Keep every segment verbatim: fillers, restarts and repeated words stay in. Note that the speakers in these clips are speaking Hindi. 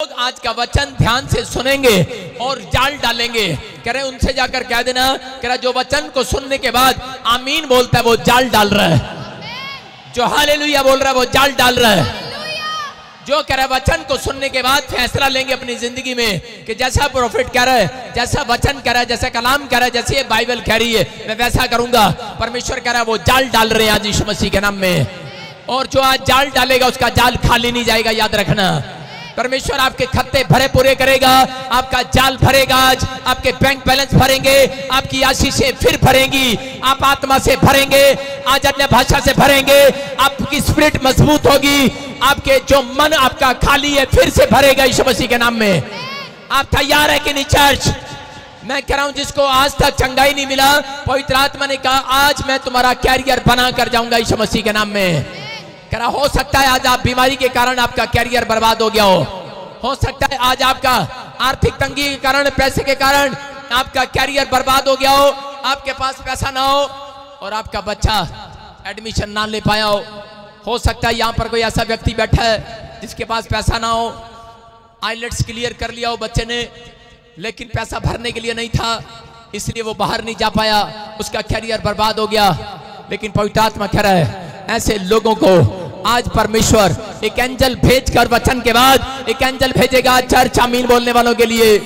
लोग आज का वचन ध्यान से सुनेंगे और जाल डालेंगे, कह रहे उनसे जाकर कह देना, कह रहा जो वचन को सुनने के बाद आमीन बोलता है वो जाल डाल रहा है, जो हालेलुया बोल रहा है वो जाल डाल रहा है, जो कह रहा है वचन को सुनने के बाद फैसला लेंगे अपनी जिंदगी में कि जैसा प्रोफेट कह रहा है, जैसा वचन कह रहा है, जैसा कलाम कह रहा है, जैसे ये बाइबल कह रही है मैं वैसा करूंगा। परमेश्वर कह रहा है वो जाल डाल रहे हैं आज यीशु मसीह के नाम में, और जो आज जाल डालेगा उसका जाल खाली नहीं जाएगा, याद रखना। परमेश्वर आपके खत्ते भरे पूरे करेगा, आपका जाल भरेगा, आज आपके बैंक बैलेंस भरेंगे, आपकी आशीषें फिर भरेंगी, आप आत्मा से भरेंगे, आज अन्य भाषा से भरेंगे, आपकी स्पिरिट मजबूत होगी, आपके जो मन आपका खाली है फिर से भरेगा यीशु मसीह के नाम में। आप तैयार है कि नहीं चर्च? मैं कह रहा हूं जिसको आज तक चंगाई नहीं मिला, पवित्र आत्मा ने कहा आज मैं तुम्हारा कैरियर बना कर जाऊंगा यीशु मसीह के नाम में। कह रहा हो सकता है आज आप बीमारी के कारण आपका कैरियर बर्बाद हो गया हो हो सकता है आज आपका आर्थिक तंगी के कारण, पैसे के कारण आपका कैरियर बर्बाद हो गया हो, आपके पास पैसा ना हो और आपका बच्चा एडमिशन ना ले पाया हो। हो सकता है यहाँ पर कोई ऐसा व्यक्ति बैठा है जिसके पास पैसा ना हो, आईलेट्स क्लियर कर लिया हो बच्चे ने, लेकिन पैसा भरने के लिए नहीं था इसलिए वो बाहर नहीं जा पाया, उसका कैरियर बर्बाद हो गया। लेकिन पवित्र आत्मा कह रहा है ऐसे लोगों को आज परमेश्वर एक एंजल भेजकर वचन के बाद एक एंजल भेजेगा चर्च आमीन बोलने वालों के लिए,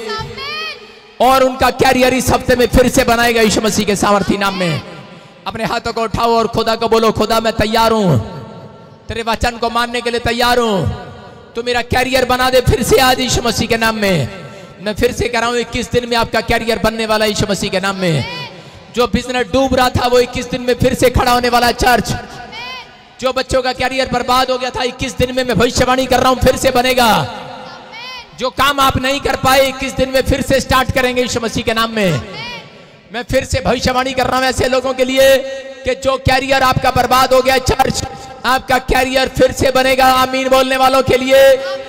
और उनका कैरियर इस हफ्ते में फिर से बनाएगा यीशु मसीह के सामर्थी नाम में। अपने हाथों को उठाओ और खुदा को बोलो, खुदा मैं तैयार हूं, तेरे वचन को मानने के लिए तैयार हूं, तू मेरा कैरियर बना दे फिर से आज यीशु मसीह के नाम में। मैं फिर से कह रहा हूं इक्कीस दिन में आपका कैरियर बनने वाला यीशु मसीह के नाम में। जो बिजनेस डूब रहा था वो इक्कीस दिन में फिर से खड़ा होने वाला चर्च। जो बच्चों का कैरियर बर्बाद हो गया था इक्कीस दिन में मैं भविष्यवाणी कर रहा हूं फिर से बनेगा। जो काम आप नहीं कर पाए इक्कीस दिन में फिर से स्टार्ट करेंगे यीशु मसीह के नाम में। मैं फिर से भविष्यवाणी कर रहा हूं ऐसे लोगों के लिए कि जो कैरियर आपका बर्बाद हो गया चर्च, आपका कैरियर फिर से बनेगा आमीन बोलने वालों के लिए।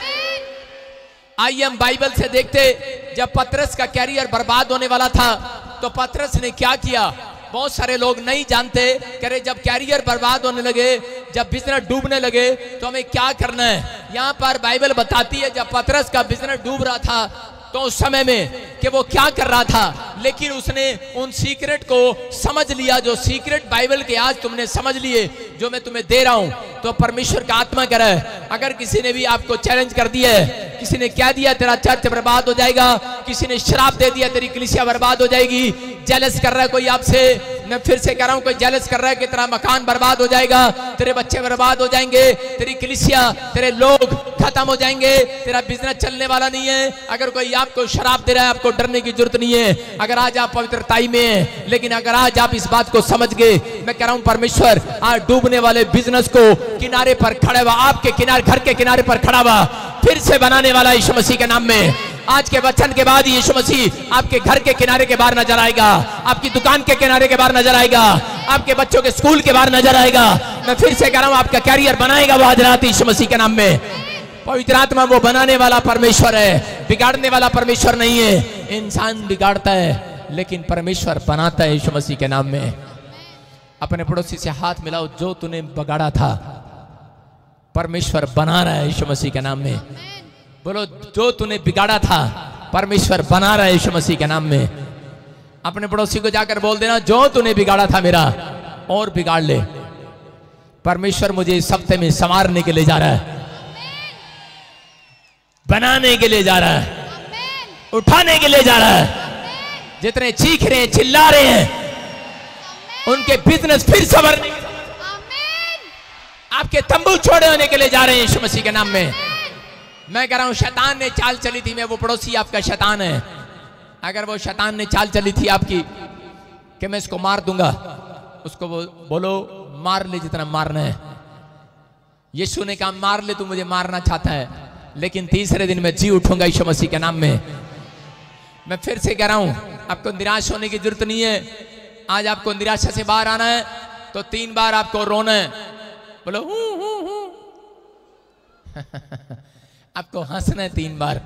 आइए हम बाइबल से देखते, जब पतरस का कैरियर बर्बाद होने वाला था तो पतरस ने क्या किया। बहुत सारे लोग नहीं जानते, कह रहे जब कैरियर बर्बाद होने लगे, जब बिजनेस डूबने लगे तो हमें क्या करना है। यहाँ पर बाइबल बताती है जब पतरस का बिजनेस डूब रहा था तो उस समय में कि वो क्या कर रहा था, लेकिन उसने उन सीक्रेट को समझ लिया, जो सीक्रेट बाइबल के आज तुमने समझ लिए जो मैं तुम्हें दे रहा हूं। तो परमेश्वर का आत्मा कह रहा है अगर किसी ने भी आपको चैलेंज कर दिया है, किसी ने कह दिया तेरा चर्च बर्बाद हो जाएगा, किसी ने श्राप दे दिया तेरी कलीसिया बर्बाद हो जाएगी, जेलस कर रहा है कोई आपसे, मैं फिर से कह रहा हूं कोई जेलस कर रहा है कि तेरा मकान बर्बाद हो जाएगा, तेरे बच्चे बर्बाद हो जाएंगे, तेरी कलीसिया तेरे लोग खत्म हो जाएंगे, तेरा बिजनेस चलने वाला नहीं है। अगर कोई आपको शराब दे रहा है आपको डरने की जरूरत नहीं है, अगर आज आप पवित्रताई में हैं। लेकिन अगर आज आप इस बात को समझ गए, मैं कह रहा हूं परमेश्वर आज डूबने वाले बिजनेस को किनारे पर खड़े हुआ, आपके किनारे घर के किनारे पर खड़ा हुआ फिर से बनाने वाला यीशु मसीह के नाम में। आज के वचन के बाद यीशु मसीह आपके घर के किनारे के बाहर नजर आएगा, आपकी दुकान के किनारे के बाहर नजर आएगा, आपके बच्चों के स्कूल के बाहर नजर आएगा। मैं फिर से कह रहा हूं आपका कैरियर बनाएगा वो आज रात यीशु मसीह के नाम में। पवित्र आत्मा वो बनाने वाला परमेश्वर है, बिगाड़ने वाला परमेश्वर नहीं है। इंसान बिगाड़ता है लेकिन परमेश्वर बनाता है यीशु मसीह के नाम में। अपने पड़ोसी से हाथ मिलाओ, जो तूने बिगाड़ा था परमेश्वर बना रहा है यीशु मसीह के नाम में। बोलो जो तूने बिगाड़ा था परमेश्वर बना रहा है यीशु मसीह के नाम में। अपने पड़ोसी को जाकर बोल देना जो तूने बिगाड़ा था मेरा और बिगाड़ ले, परमेश्वर मुझे इस हफ्ते में संवारने के लिए जा रहा है, बनाने के लिए जा रहा है, उठाने के लिए जा रहा है। जितने चीख रहे हैं चिल्ला रहे हैं उनके बिजनेस फिर संवरने, आपके तंबू छोड़े होने के लिए जा रहे हैं यीशु मसीह के नाम में। मैं कह रहा हूं शैतान ने चाल चली थी, मैं वो पड़ोसी आपका शैतान है, अगर वो शैतान ने चाल चली थी आपकी कि मैं इसको मार दूंगा, उसको बोलो मार ले जितना मारना है। यीशु ने कहा मार ले, तू मुझे मारना चाहता है लेकिन तीसरे दिन मैं जी उठूंगा यीशु मसीह के नाम में। मैं फिर से कह रहा हूं आपको निराश होने की जरूरत नहीं है। आज आपको निराशा से बाहर आना है तो तीन बार आपको रोना है, बोलो हूं हूं हूं आपको हंसना है तीन बार।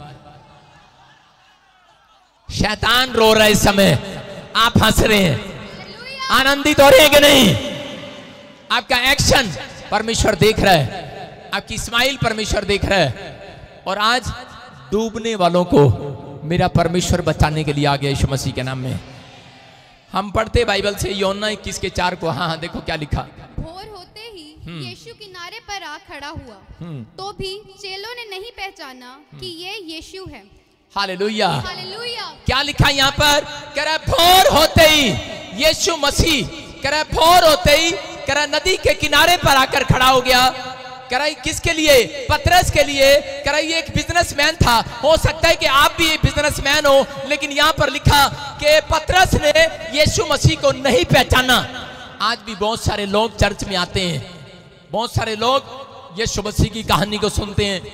शैतान रो रहा है इस समय, आप हंस रहे हैं, आनंदित हो रहे हैं कि नहीं? आपका एक्शन परमेश्वर देख रहा है, आपकी स्माइल परमेश्वर देख रहा है। और आज डूबने वालों को मेरा परमेश्वर बचाने के लिए आ गया यीशु मसीह के नाम में। हम पढ़ते बाइबल से योना इक्कीस के चार को। हाँ हाँ देखो क्या लिखा। भोर होते ही यीशु किनारे पर आ खड़ा हुआ, तो भी चेलों ने नहीं पहचाना कि ये यीशु है। Hallelujah, hallelujah. क्या लिखा यहाँ पर? कह रहा भोर होते ही यीशु मसीह, कह रहा भोर होते ही, कह रहा नदी के किनारे पर आकर खड़ा हो गया। कह रहा किसके लिए? पतरस के लिए। कह रहा ये एक बिजनेसमैन था। हो सकता है कि आप भी बिजनेसमैन हो, लेकिन यहाँ पर लिखा कि पतरस ने यीशु मसीह को नहीं पहचाना। आज भी बहुत सारे लोग चर्च में आते हैं, बहुत सारे लोग यीशु मसीह की कहानी को सुनते हैं।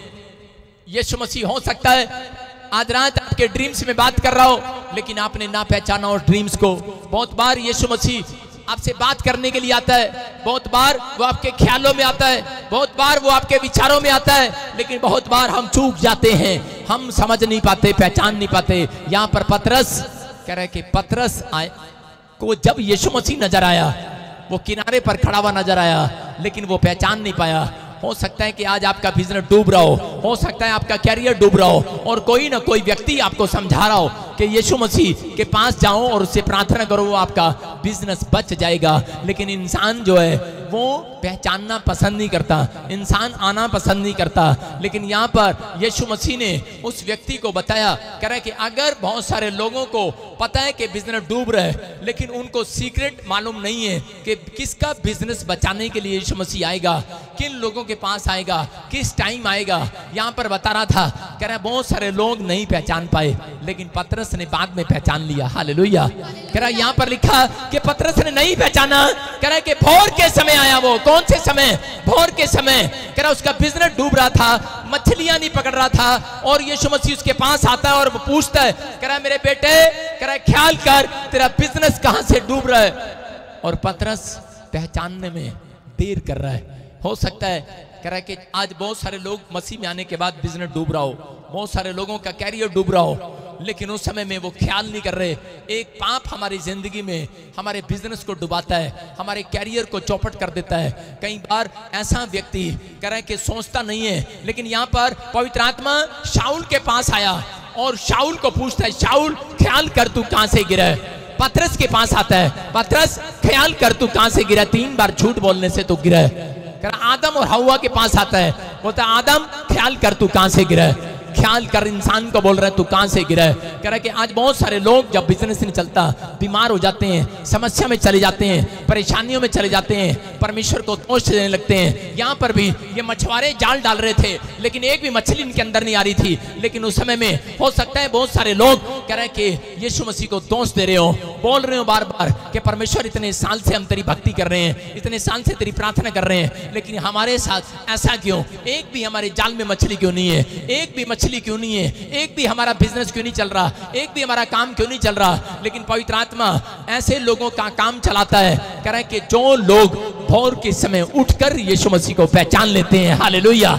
यीशु मसीह हो सकता है आज रात आपके ड्रीम्स में बात कर रहा हो, लेकिन आपने ना पहचाना और ड्रीम्स को। बहुत बार यीशु मसीह आपसे बात करने के लिए आता है, बहुत बार वो आपके ख्यालों में आता है, बहुत बार वो आपके विचारों में आता है, लेकिन बहुत बार हम चूक जाते हैं, हम समझ नहीं पाते, पहचान नहीं पाते। यहाँ पर पतरस कह रहे कि पतरस आए को जब यीशु मसीह नजर आया, वो किनारे पर खड़ा हुआ नजर आया, लेकिन वो पहचान नहीं पाया। हो सकता है कि आज आपका बिजनेस डूब रहा हो, हो सकता है आपका कैरियर डूब रहा हो, और कोई ना कोई व्यक्ति आपको समझा रहा हो कि यीशु मसीह के पास जाओ और उससे प्रार्थना करो, वो आपका बिजनेस बच जाएगा। लेकिन इंसान जो है वो पहचानना पसंद नहीं करता, इंसान आना पसंद नहीं करता। लेकिन यहाँ पर यीशु मसीह ने उस व्यक्ति को बताया, कह रहा है कि अगर बहुत सारे लोगों को पता है कि बिजनेस डूब रहा है, लेकिन उनको सीक्रेट मालूम नहीं है कि किसका बिजनेस बचाने के लिए यीशु मसीह आएगा, किन लोगों के पास आएगा, किस टाइम आएगा। यहाँ पर बता रहा था, कह रहा है बहुत सारे लोग नहीं पहचान पाए, लेकिन पतरस ने बाद में पहचान लिया। हालेलुया। कह रहा है यहाँ पर लिखा कि पतरस ने नहीं पहचाना। कह रहा है कि भोर के समय आया। वो कौन से समय? भोर के समय। कह रहा उसका बिजनेस डूब रहा था, मछलियां नहीं पकड़ रहा था, और यीशु मसीह उसके पास आता है और वो पूछता है, कह रहा है मेरे बेटे, कह रहा है ख्याल कर तेरा बिजनेस कहां से डूब रहा है। और पतरस पहचानने में देर कर रहा है। हो सकता है कह रहा है कि आज बहुत सारे लोग मसीह में आने के बाद बिजनेस डूब रहा हो, बहुत सारे लोगों का कैरियर डूब रहा हो, लेकिन उस समय में वो ख्याल नहीं कर रहे। एक पाप हमारी जिंदगी में हमारे बिजनेस को डुबाता है, हमारे कैरियर को चौपट कर देता है। कई बार ऐसा व्यक्ति कह रहा है कि सोचता नहीं है, लेकिन यहाँ पर पवित्र आत्मा शाऊल के पास आया और शाऊल को पूछता है, शाऊल ख्याल कर तू कहां से गिरा है। पतरस के पास आता है, पतरस ख्याल कर तू कहां से गिरा, तीन बार झूठ बोलने से तू गिरा है। आदम और हवा के पास आता है, बोलता आदम ख्याल कर तू कहां से गिरा है। ख्याल कर इंसान को बोल रहा है तू कहां से गिरा है। कह रहा है कि आज बहुत सारे लोग जब बिजनेस नहीं चलता बीमार हो जाते हैं, समस्या में चले जाते हैं, परेशानियों में चले जाते हैं, परमेश्वर को दोष देने लगते हैं। यहाँ पर भी ये मछुआरे जाल डाल रहे थे, लेकिन एक भी मछली इनके अंदर नहीं आ रही थी। लेकिन उस समय में हो सकता है बहुत सारे लोग कह रहे हैं कि यीशु मसीह को दोष दे रहे हो, बोल रहे हो बार बार कि परमेश्वर इतने साल से हम तेरी भक्ति कर रहे हैं, इतने साल से तेरी प्रार्थना कर रहे हैं, लेकिन हमारे साथ ऐसा क्यों? एक भी हमारे जाल में मछली क्यों नहीं है? एक भी मछली क्यों नहीं है? एक भी हमारा बिजनेस क्यों नहीं चल रहा? एक भी हमारा काम क्यों नहीं चल रहा? लेकिन पवित्र आत्मा ऐसे लोगों का काम चलाता है। कह रहा है कि जो लोग भोर के समय उठकर यीशु मसीह को पहचान लेते हैं। हालेलुया।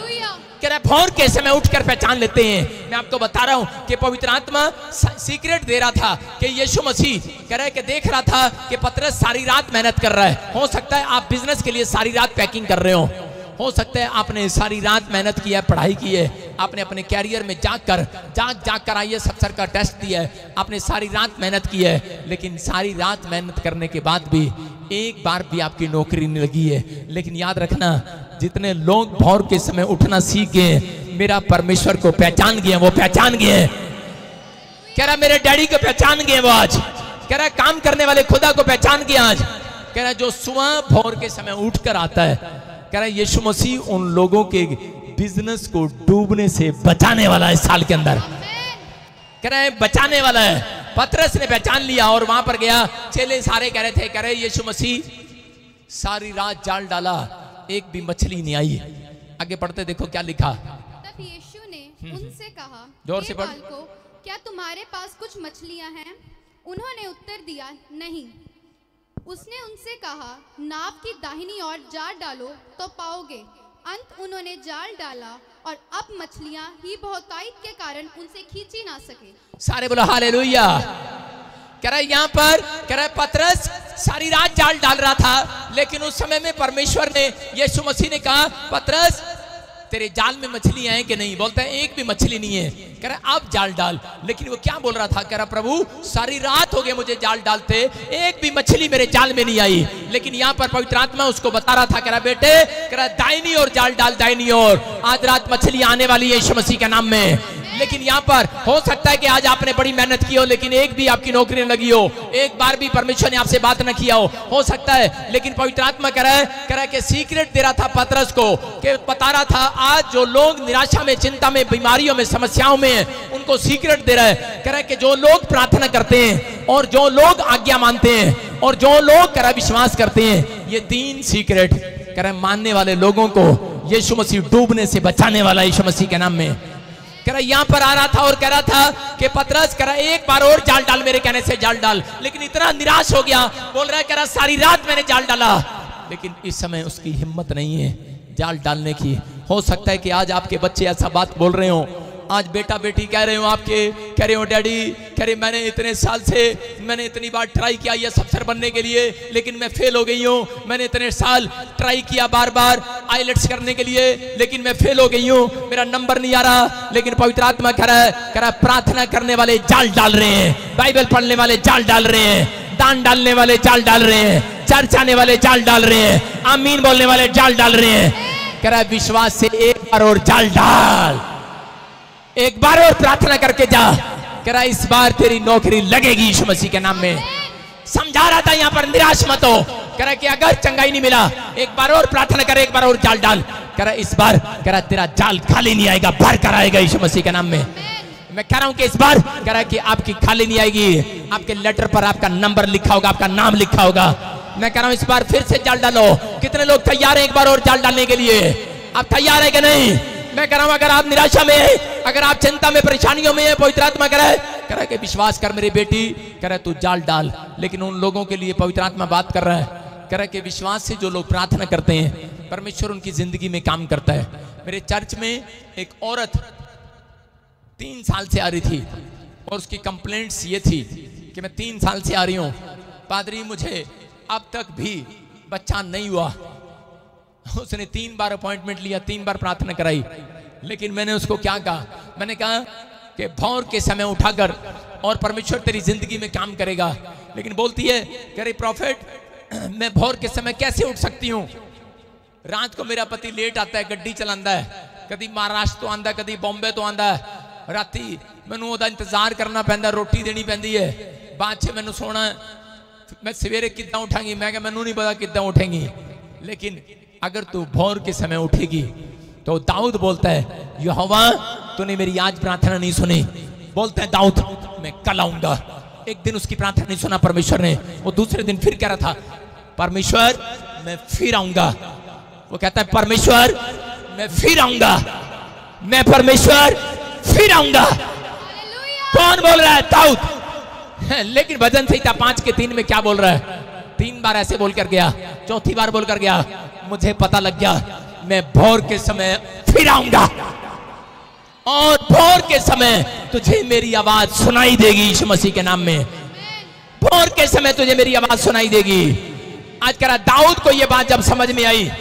कह रहा है भोर के समय उठकर पहचान लेते हैं। मैं आपको बता रहा हूं कि पवित्र आत्मा सीक्रेट दे रहा था कि यीशु मसीह कह रहा है कि देख रहा था कि पतरस सारी रात मेहनत कर रहा है। हो सकता है आप बिजनेस के लिए सारी रात पैकिंग कर रहे हो, हो सकता है आपने सारी रात मेहनत की है, पढ़ाई की है, आपने अपने कैरियर में जाग कर जाग जाग कर आईएएस अफसर का टेस्ट दिया है, आपने सारी रात मेहनत की है, लेकिन सारी रात मेहनत करने के बाद भी एक बार भी आपकी नौकरी नहीं लगी है। लेकिन याद रखना, जितने लोग भोर के समय उठना सीख गए, मेरा परमेश्वर को पहचान गए, वो पहचान गए। कह रहा मेरे डैडी को पहचान गए वो आज। कह रहा काम करने वाले खुदा को पहचान गए आज। कह रहा जो सुबह भोर के समय उठकर आता है, कह रहा यीशु मसीह उन लोगों के बिजनेस को डूबने से बचाने वाला है। साल के अंदर कह रहा है बचाने वाला है। पतरस ने पहचान लिया और वहां पर गया। चेले सारे कह रहे थे, कह रहे यीशु मसीह सारी रात जाल डाला, एक भी मछली नहीं आई। आगे पढ़ते देखो क्या लिखा। तब यीशु ने उनसे कहा, जोर से पढ़, क्या तुम्हारे पास कुछ मछलियां हैं? उन्होंने उत्तर दिया, नहीं। उसने उनसे कहा, नाव की दाहिनी ओर जाल डालो तो पाओगे। अंत उन्होंने जाल डाला और अब मछलियां ही बहुतायत के कारण उनसे खींची ना सके। सारे बोलो हालेलुया। कह रहा है यहाँ पर कह रहा है पतरस सारी रात जाल डाल रहा था, लेकिन उस समय में परमेश्वर ने, यीशु मसीह ने कहा, पतरस तेरे जाल में मछलियां हैं कि नहीं? बोलता है एक भी मछली नहीं है। कह रहा अब जाल डाल। लेकिन वो क्या बोल रहा था? कह रहा प्रभु सारी रात हो गई मुझे जाल डालते, एक भी मछली मेरे जाल में नहीं आई। लेकिन यहाँ पर पवित्र आत्मा उसको बता रहा था, कह रहा बेटे, कह रहा दाहिनी ओर जाल डाल, दाहिनी ओर। आज रात मछली आने वाली है यीशु मसीह के नाम में। लेकिन यहाँ पर हो सकता है कि आज आपने बड़ी मेहनत की हो, लेकिन एक भी आपकी नौकरी न लगी हो, एक बार भी परमेश्वर ने आपसे बात न किया हो हो सकता है। लेकिन पवित्र आत्मा कह रहा है, कह रहा है कि सीक्रेट दे रहा था पतरस को, कि बता रहा था आज जो लोग निराशा में, चिंता में, बीमारियों में, समस्याओं में, उनको सीक्रेट दे रहा है। कह रहा है कि जो लोग प्रार्थना करते हैं और जो लोग आज्ञा मानते हैं और जो लोग कह रहा विश्वास करते हैं, ये तीन सीक्रेट कह रहा है मानने वाले लोगों को यीशु मसीह डूबने से बचाने वाला यीशु मसीह के नाम में। कह रहा यहाँ पर आ रहा था और कह रहा था कि पतरस कह रहा एक बार और जाल डाल, मेरे कहने से जाल डाल। लेकिन इतना निराश हो गया, बोल रहा है कह रहा सारी रात मैंने जाल डाला, लेकिन इस समय उसकी हिम्मत नहीं है जाल डालने की। हो सकता है कि आज आपके बच्चे ऐसा बात बोल रहे हो, आज बेटा बेटी कह रहे हो आपके, कह रहे हो डैडी, कह रहे मैंने इतने साल से, मैंने इतनी बार ट्राई किया ये अफसर बनने के लिए, लेकिन मैं फेल हो गई हूँ। मैंने इतने साल ट्राई किया बार बार आईलेट्स करने के लिए, लेकिन मैं फेल हो गई हूँ, मेरा नंबर नहीं आ रहा। लेकिन पवित्र आत्मा कह रहा है, कह रहा प्रार्थना करने वाले जाल डाल रहे हैं, बाइबल पढ़ने वाले जाल डाल रहे हैं, दान डालने वाले जाल डाल रहे हैं, चर्च आने वाले जाल डाल रहे हैं, आमीन बोलने वाले जाल डाल रहे हैं। कह रहा विश्वास से एक बार और जाल डाल, एक बार और प्रार्थना करके जा। कह रहा इस बार तेरी नौकरी लगेगी यीशु मसीह के नाम में। समझा रहा था यहाँ पर निराश मत हो। कह रहा कि अगर चंगाई नहीं मिला, एक बार और प्रार्थना कर, एक बार और जाल डाल। कह रहा इस बार, कह रहा तेरा जाल खाली नहीं आएगा, भर कर आएगा यीशु मसीह के नाम में। मैं कह रहा हूं कि इस बार, कह रहा कि आपकी खाली नहीं आएगी, आपके लेटर पर आपका नंबर लिखा होगा, आपका नाम लिखा होगा। मैं कह रहा हूं इस बार फिर से जाल डालो। कितने लोग तैयार हैं एक बार और जाल डालने के लिए? आप तैयार है कि नहीं? मैं कह रहा हूं अगर आप निराशा में हैं, अगर आप चिंता में, परेशानियों में हैं, पवित्र आत्मा कह रहा है, कह रहा है कि विश्वास कर मेरी बेटी, कह रहा है तू जाल डाल। लेकिन उन लोगों के लिए पवित्र आत्मा बात कर रहा है, कह रहा है कि विश्वास से जो लोग प्रार्थना करते हैं, परमेश्वर उनकी जिंदगी में काम करता है। मेरे चर्च में एक औरत तीन साल से आ रही थी और उसकी कंप्लेंट्स ये थी कि मैं तीन साल से आ रही हूँ पादरी, मुझे अब तक भी बच्चा नहीं हुआ। उसने तीन बार अपॉइंटमेंट लिया, तीन बार प्रार्थना कराई, लेकिन मैंने उसको क्या कहा? मैंने कहा कि भोर के समय उठाकर और परमेश्वर तेरी जिंदगी में काम करेगा। लेकिन बोलती है, कह रही प्रॉफिट मैं भोर के समय कैसे उठ सकती हूँ? रात को मेरा पति लेट आता है, गड्डी चलाता है, कभी महाराष्ट्र तो आंदा, कभी बॉम्बे तो आंदा है। राती मैनू ओदा इंतजार करना पैंदा, रोटी देनी पैंदी है, बाद च मैनू सोना। मैं सवेरे किद्दां उठांगी? मैं क्या मैनू नहीं पता किद्दां उठेंगी, लेकिन अगर तू भोर के समय उठेगी तो दाऊद बोलता है, यहोवा तूने मेरी आज प्रार्थना नहीं सुनी। बोलता है दाऊद मैं कल आऊंगा। एक दिन उसकी प्रार्थना नहीं सुना परमेश्वर ने, वो दूसरे दिन फिर कह रहा था परमेश्वर मैं फिर आऊंगा। वो कहता है परमेश्वर मैं फिर आऊंगा, मैं परमेश्वर फिर आऊंगा। कौन बोल रहा है? दाऊद। लेकिन भजन संहिता पांच के तीन में क्या बोल रहा है? तीन बार ऐसे बोल कर गया, चौथी बार बोल कर गया, मुझे पता लग गया मैं भोर के समय फिर आऊंगा और भोर के समय तुझे मेरी आवाज सुनाई देगी यीशु मसीह के नाम में। भोर के समय तुझे मेरी आवाज सुनाई देगी। आज कह रहा दाऊद को यह बात जब समझ में आई,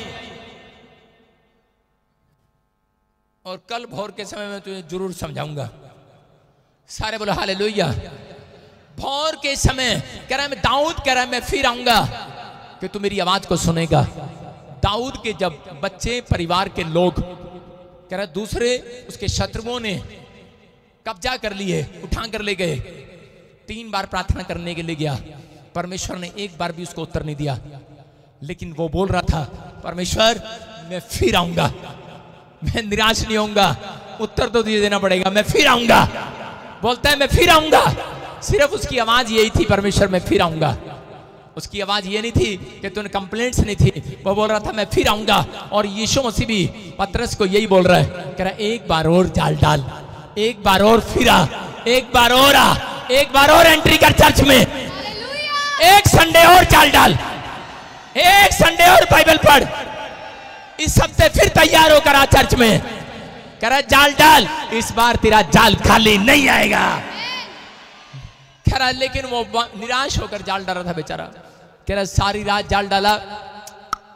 और कल भोर के समय में तुझे जरूर समझाऊंगा। सारे बोलो हालेलुया। भोर के समय कह रहा है, मैं दाऊद कह रहा है मैं फिर आऊंगा कि तू मेरी आवाज को सुनेगा। दाऊद के जब बच्चे, परिवार के लोग, कह रहा दूसरे उसके शत्रुओं ने कब्जा कर लिए, उठा कर ले गए, तीन बार प्रार्थना करने के लिए गया, परमेश्वर ने एक बार भी उसको उत्तर नहीं दिया। लेकिन वो बोल रहा था परमेश्वर मैं फिर आऊंगा, मैं निराश नहीं होऊंगा, उत्तर तो तुझे देना पड़ेगा, मैं फिर आऊंगा। बोलता है मैं फिर आऊंगा। सिर्फ उसकी आवाज यही थी, परमेश्वर मैं फिर आऊंगा। उसकी आवाज ये नहीं थी कि तूने कंप्लेंट्स नहीं थी, वो बोल रहा था मैं फिर आऊंगा। और यीशु मसीह भी पतरस को यही बोल रहा है, कह रहा एक बार और जाल डाल, एक बार और फिर आ, एक बार और आ, एक बार और एंट्री कर चर्च में, एक संडे और जाल डाल, एक संडे और बाइबल पढ़, इस हफ्ते फिर तैयार होकर आ चर्च में। कह रहा जाल डाल, इस बार तेरा जाल खाली नहीं आएगा। कह रहा लेकिन वो निराश होकर जाल डाल रहा था बेचारा। कह रहा सारी रात जाल डाला,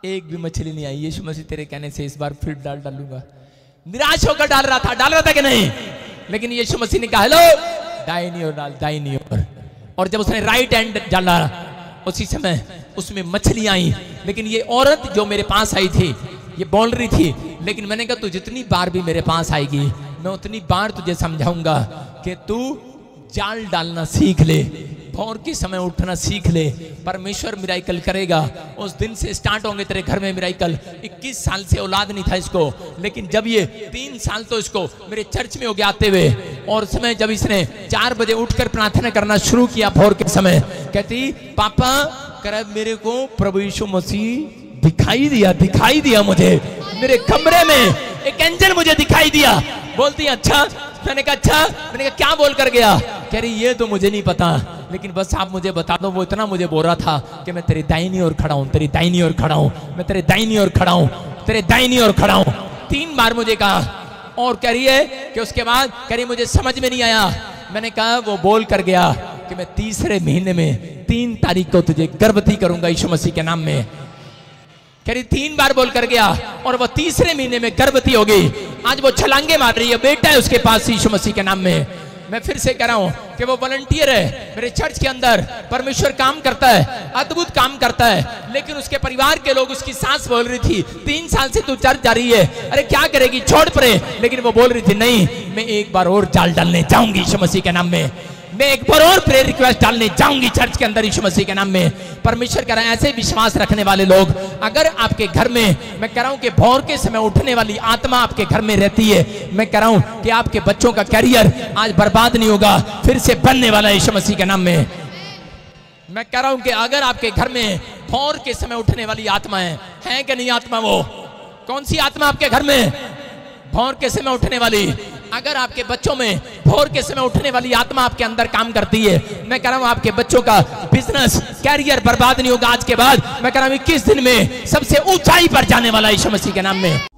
एक भी मछली नहीं आई। यीशु मसीह तेरे कहने से इस बार फिर डाल डालूंगा। निराश होकर डाल रहा था, डाल रहा था कि नहीं, लेकिन यीशु मसीह ने कहा हेलो दाहिनी ओर डाल, दाहिनी ओर। और जब उसने राइट हैंड डाला उसी समय उसमें मछली आई। लेकिन ये औरत जो मेरे पास आई थी ये बोल रही थी, लेकिन मैंने कहा तू जितनी बार भी मेरे पास आएगी मैं उतनी बार तुझे समझाऊंगा कि तू जाल डालना सीख ले, भोर के समय उठना सीख ले, परमेश्वर मिराइकल करेगा। उस दिन से स्टार्ट होंगे तेरे घर में मिराइकल। इक्कीस साल से औलाद नहीं था इसको, लेकिन जब ये तीन साल तो इसको मेरे चर्च में हो गया आते हुए, और उसमें जब इसने चार बजे उठकर प्रार्थना करना शुरू किया भोर के समय, कहती पापा कर मेरे को प्रभु यीशु मसीह दिखाई दिया, दिखाई दिया मुझे मेरे कमरे में एक एंजल मुझे दिखाई दिया। बोलती अच्छा, मैंने कहा अच्छा, मैंने कहा क्या बोल कर गया? कह रही ये तो मुझे नहीं पता, लेकिन बस आप मुझे बता दो। वो इतना मुझे बोल रहा था कि मैं तेरी दाहिनी ओर खड़ा हूं, तेरी दाहिनी ओर खड़ा हूं, मैं तेरे दाहिनी ओर खड़ा हूं, तेरे दाहिनी ओर खड़ा हूं। तीन बार मुझे कहा, और कह रही है कि उसके बाद कह रही मुझे समझ में नहीं आया। मैंने कहा वो बोल कर गया कि मैं तीसरे महीने में तीन तारीख को तुझे गर्भवती करूंगा यीशु मसीह के नाम में। कह रही तीन बार बोल कर गया और वो तीसरे महीने में गर्भवती हो गई। आज वो छलांगे मार रही है, बेटा है उसके पास यीशु मसीह के नाम में। मैं फिर से कह रहा हूं कि वो वॉलंटियर है मेरे चर्च के अंदर, परमेश्वर काम करता है, अद्भुत काम करता है। लेकिन उसके परिवार के लोग, उसकी सास बोल रही थी तीन साल से तू चर्च जा रही है, अरे क्या करेगी, छोड़ पड़े। लेकिन वो बोल रही थी नहीं, मैं एक बार और जाल डालने जाऊंगी यीशु मसीह के नाम में, मैं एक बार और प्रेयर रिक्वेस्ट डालने जाऊंगी चर्च के अंदर यीशु मसीह के नाम में। परमेश्वर कह रहा है ऐसे विश्वास रखने वाले लोग, अगर आपके घर में, मैं कह रहा हूं कि भोर के समय उठने वाली आत्मा आपके घर में रहती है, मैं कह रहा हूं कि आपके बच्चों का कैरियर आज बर्बाद नहीं होगा, फिर से बनने वाला है यीशु मसीह के नाम में। मैं कह रहा हूं कि अगर आपके घर में भोर के समय उठने वाली आत्मा है, है कि नहीं आत्मा? वो कौन सी आत्मा आपके घर में भोर के समय उठने वाली? अगर आपके बच्चों में भोर के समय उठने वाली आत्मा आपके अंदर काम करती है, मैं कह रहा हूं आपके बच्चों का बिजनेस कैरियर बर्बाद नहीं होगा आज के बाद। मैं कह रहा हूं इक्कीस दिन में सबसे ऊंचाई पर जाने वाला यीशु मसीह के नाम में।